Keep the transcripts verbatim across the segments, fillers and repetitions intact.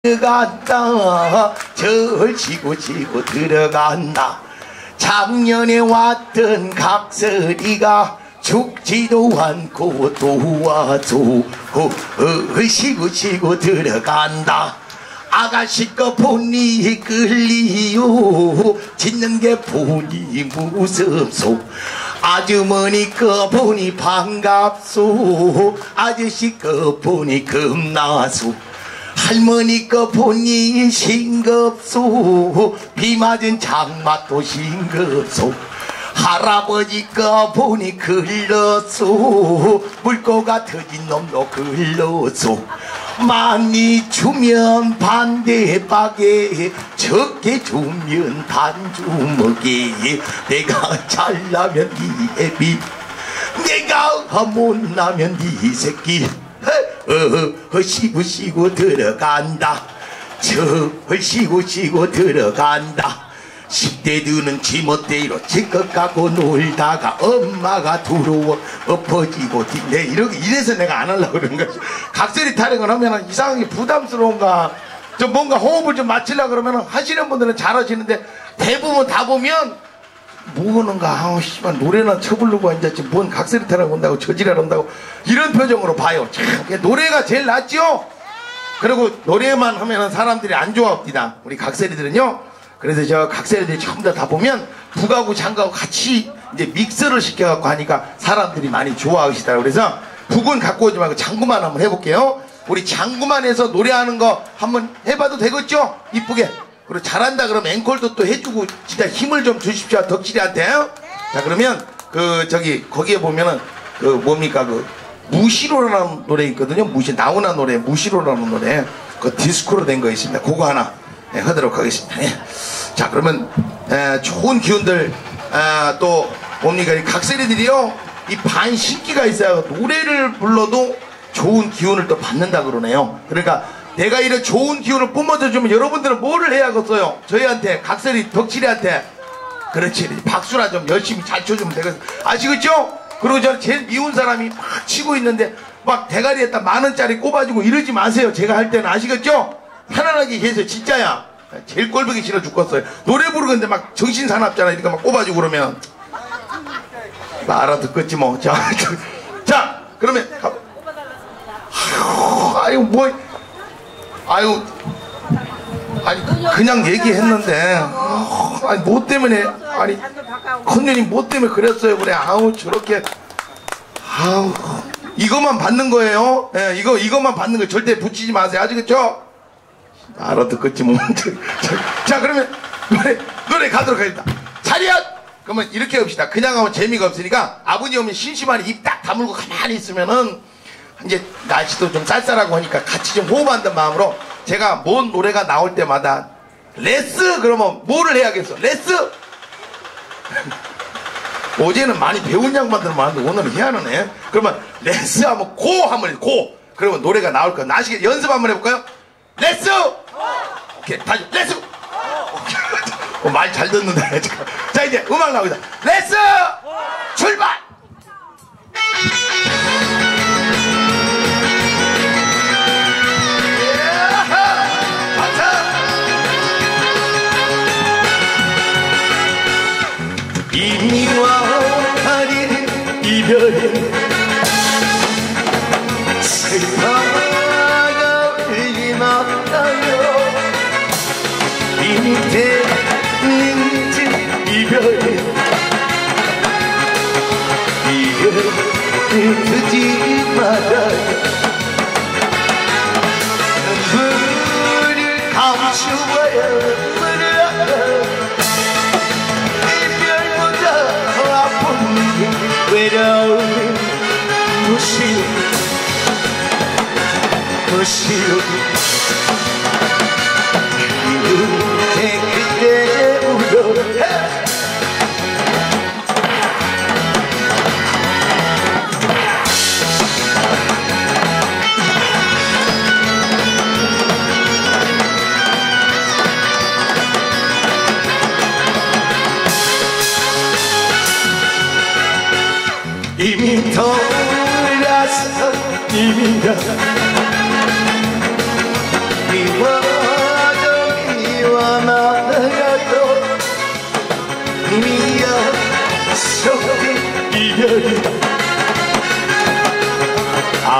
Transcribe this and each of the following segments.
들어간다. 절치고 치고 들어간다. 작년에 왔던 각설이가 죽지도 않고 도와줘. 시고 치고 들어간다. 아가씨 거 보니 끌리요. 짖는 게 보니 무섭소. 아주머니 거 보니 반갑소. 아저씨 거 보니 겁나소. 할머니 거 보니 싱겁소. 비 맞은 장맛도 싱겁소. 할아버지 거 보니 글렀소. 물고가 터진 놈도 글렀소. 많이 주면 반대박에 적게 주면 반주먹에 내가 잘나면 네 애비 내가 못나면 네 새끼 어, 쉬고 쉬고 들어간다. 저 쉬고 쉬고 들어간다. 십 대들은 지멋대로 지껏 갖고 놀다가 엄마가 들어와 엎어지고 내 이렇게 이래서 내가 안 하려고 그러는 거지. 각설이 타령을 하면 이상하게 부담스러운가. 좀 뭔가 호흡을 좀 맞추려고 그러면 하시는 분들은 잘하시는데 대부분 다 보면 뭐하는가. 아 씨발 노래나 쳐부르고 이제 지금 뭔 각설이 타령 온다고 저지랄 한다고 이런 표정으로 봐요. 참 노래가 제일 낫죠. 그리고 노래만 하면 사람들이 안 좋아합니다. 우리 각설이들은요. 그래서 저 각설이들이 전부 다 다 보면 북하고 장가하고 같이 이제 믹서를 시켜갖고 하니까 사람들이 많이 좋아하시더라고요. 그래서 북은 갖고 오지 말고 장구만 한번 해볼게요. 우리 장구만 해서 노래하는 거 한번 해봐도 되겠죠? 이쁘게. 그리고 잘한다 그러면 앵콜도 또 해주고 진짜 힘을 좀 주십시오. 덕질이한테요. 자 그러면 그 저기 거기에 보면은 그 뭡니까 그 무시로라는 노래 있거든요. 무시 나훈아 노래 무시로라는 노래 그 디스코로 된 거 있습니다. 그거 하나 네, 하도록 하겠습니다. 예. 자 그러면 에, 좋은 기운들 에, 또 뭡니까 이 각설이들이요 이 반신기가 있어요. 노래를 불러도 좋은 기운을 또 받는다 그러네요. 그러니까 내가 이런 좋은 기운을 뿜어줘 주면 여러분들은 뭐를 해야겠어요? 저희한테 각설이 덕질이한테 그렇지 박수나 좀 열심히 잘 쳐주면 되겠어요. 아시겠죠? 그리고 저는 제일 미운 사람이 막 치고 있는데 막 대가리에다 만 원짜리 꼽아주고 이러지 마세요. 제가 할 때는 아시겠죠? 편안하게 계세요. 진짜야. 제일 꼴보기 싫어 죽겠어요. 노래 부르는데 막 정신 사납잖아. 이렇게 막 꼽아주고 그러면 나 알아듣겠지 뭐. 자, 자 그러면 아유, 아유 뭐 아유 아니 그냥 얘기했는데 아니 뭐 때문에 아니 컨녀님 뭐 때문에 그랬어요 그래. 아우 저렇게 아우 이것만 받는 거예요. 예, 이거 이것만 받는 거 절대 붙이지 마세요. 아시겠죠? 알아듣겠지 뭐. 자 그러면 노래 노래 가도록 하겠습니다. 차렷! 그러면 이렇게 합시다. 그냥 하면 재미가 없으니까 아버지 오면 심심하니 입 딱 다물고 가만히 있으면은 이제 날씨도 좀 쌀쌀하고 하니까 같이 좀 호흡한다는 마음으로 제가 뭔 노래가 나올 때마다 레스 그러면 뭐를 해야겠어? 레스! 어제는 많이 배운 양반들 많은데 오늘은 희한하네. 애. 그러면 레스 하면 고 하면 고 그러면 노래가 나올 거야. 나시게 연습 한번 해볼까요? 레스! 오케이 다시 레스! 어, 말 잘 듣는다. 자 이제 음악 나옵니다. 레스! 출발! 이민와 달인 이별인 슬퍼가 울지 말아요. 이제 이별인 이별을 두지 말아요. 눈물을 감추어요. 외로운 무시로 무시로 이렇게 그대 울어. 이미 돌아서 이미 가 미워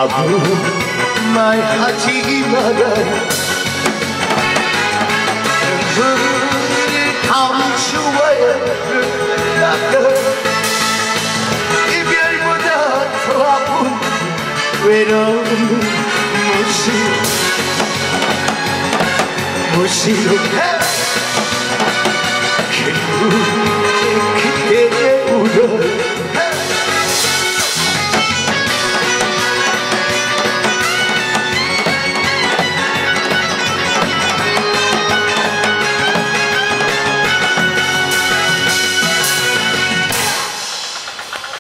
아무 말 하지 말아요. 눈물을 감추어야 흘러가. 이별보다 더 아픈 외로움은 무시 무시로 해.